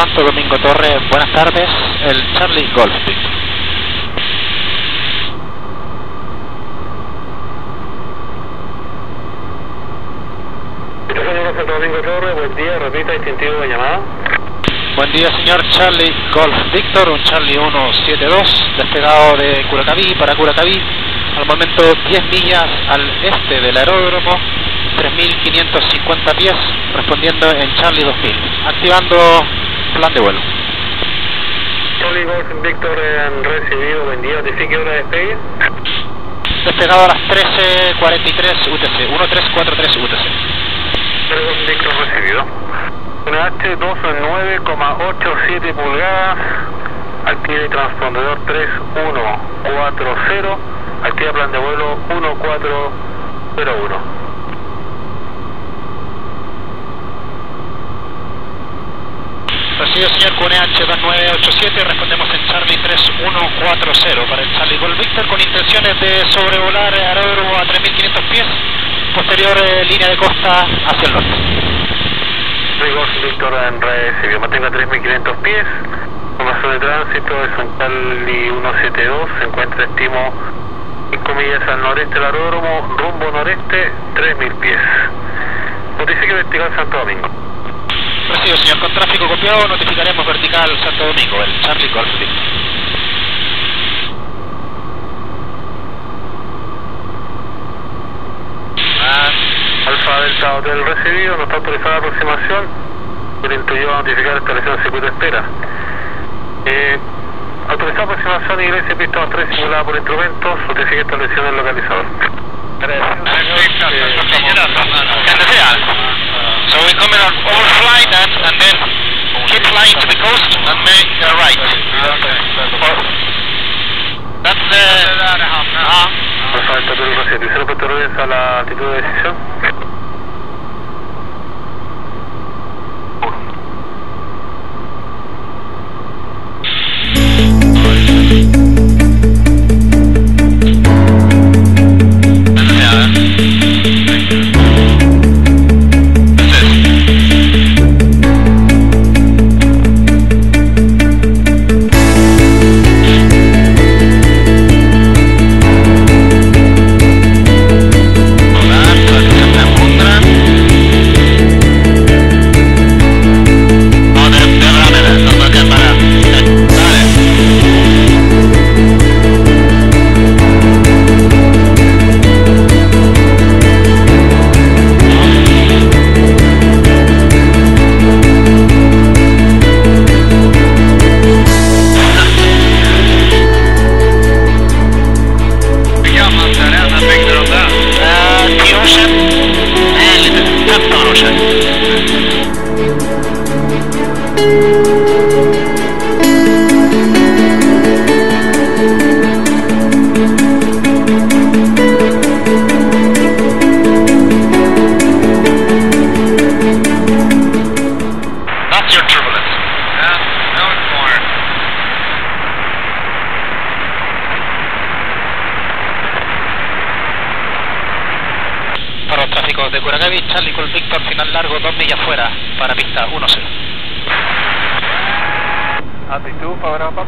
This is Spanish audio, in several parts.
Santo Domingo Torre, buenas tardes, el Charlie Golf Victor. Señor Santo Domingo Torre, buen día, repita distintivo de llamada. Buen día, señor Charlie Golf Victor, un Charlie 172, despegado de Curacaví para Curacaví, al momento 10 millas al este del aeródromo, 3.550 pies, respondiendo en Charlie 2000, activando plan de vuelo. Charlie Golf Victor recibido, buen día, ¿notifique hora de despegue? Despegado a las 13:43 UTC, 1343 UTC. Charlie Golf Victor recibido. Una H209,87 pulgadas, active transpondedor 3140, activa plan de vuelo 1401. Recibido, señor QNH 2987, respondemos en Charlie 3140 para el Charlie Golf Victor con intenciones de sobrevolar aeródromo a 3.500 pies, posterior línea de costa hacia el norte. Charlie Golf Victor recibido, mantenga 3.500 pies, información de tránsito es un Charlie 172, se encuentra estimo 5 millas al noreste del aeródromo, rumbo noreste 3.000 pies. Notifique vertical Santo Domingo. Recibido, señor, con tráfico copiado notificaremos vertical Santo Domingo, el Charlie Golf Victor. Alfa Delta Hotel recibido, no está autorizada la aproximación, pero intuyó a notificar establecido en circuito de espera. Autorizada aproximación iglesia pista 3 simulada por instrumentos, notifique establecido en el localizador. So we come in on overflight and then keep flying to the coast and make a right. That's the... Alfa Delta Hotel recibido, ¿hicieron perturbaciones a la altitud de decisión? De Curacaví, Charlie Golf Victor, final largo, 2 millas fuera, para pista 1-0. Altitud, favorable, papá.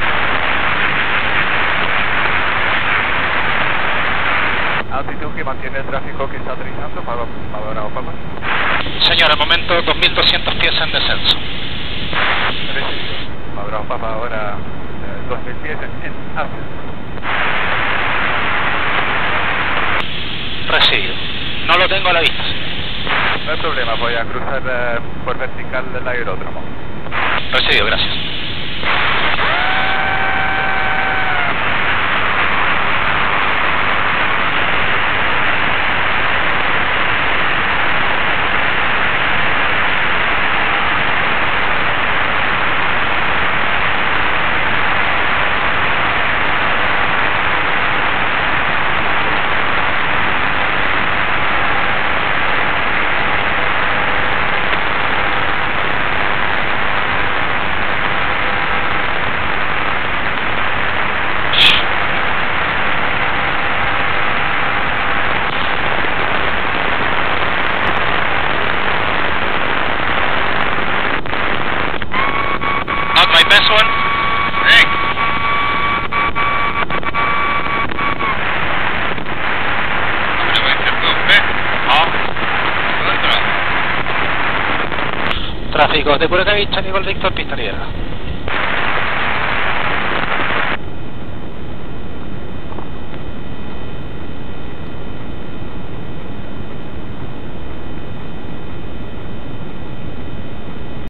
Altitud que mantiene el tráfico que está aterrizando, favorable, papá. Señor, al momento 2.200 pies en descenso. Recibido. Favorable, papá, ahora 2.000 pies en ascenso. Recibido. No lo tengo a la vista. No hay problema, voy a cruzar por vertical del aeródromo. Recibido, gracias. Tráfico de Curacaví, Charlie Golf Victor, pista libre.